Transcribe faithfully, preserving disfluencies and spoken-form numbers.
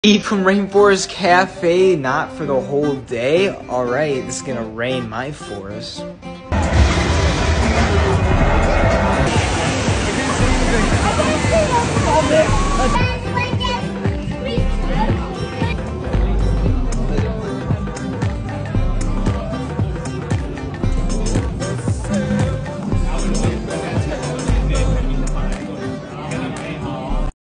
Eat from Rainforest Cafe, not for the whole day. Alright, this is gonna rain my forest. Okay.